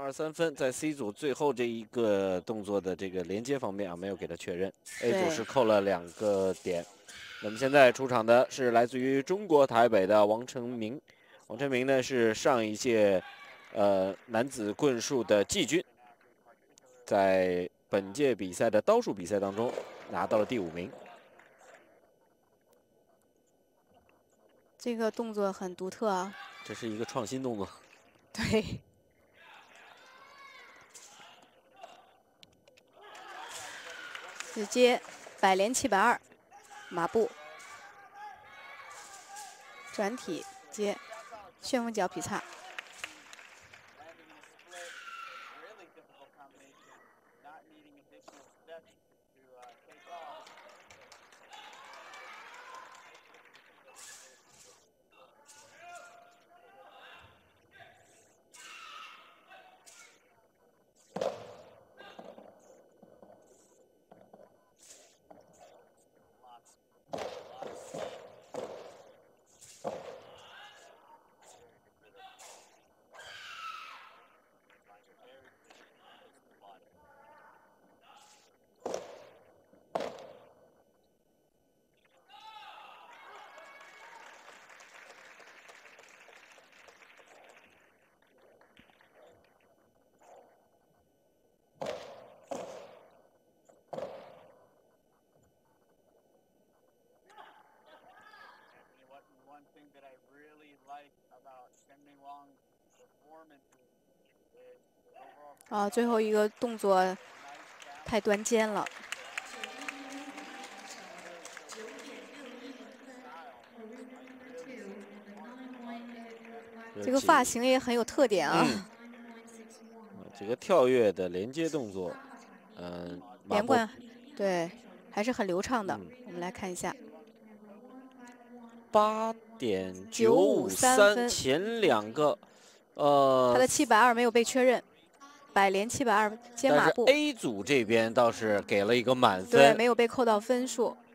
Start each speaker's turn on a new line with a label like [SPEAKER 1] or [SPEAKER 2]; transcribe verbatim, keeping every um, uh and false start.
[SPEAKER 1] 二三分，在 C 组最后这一个动作的这个连接方面啊，没有给他确认。A 组是扣了两个点。那么现在出场的是来自于中国台北的王成明。王成明呢是上一届呃男子棍术的季军，在本届比赛的刀术比赛当中拿到了第五名。
[SPEAKER 2] 这个动作很独特啊。
[SPEAKER 1] 这是一个创新动作。
[SPEAKER 2] 对。直接摆连七百二，马步，转体接，旋风脚劈叉。啊，最后一个动作太端肩了。这个发型也很有特点啊。
[SPEAKER 1] 嗯、这个跳跃的连接动作，嗯、呃，
[SPEAKER 2] 连贯，对，还是很流畅的。嗯、我们来看一下。
[SPEAKER 1] 八点九五三，前两个，呃，
[SPEAKER 2] 他的七百二没有被确认，摆连七百二接马步。
[SPEAKER 1] 但是 A 组这边倒是给了一个满分，
[SPEAKER 2] 对，没有被扣到分数。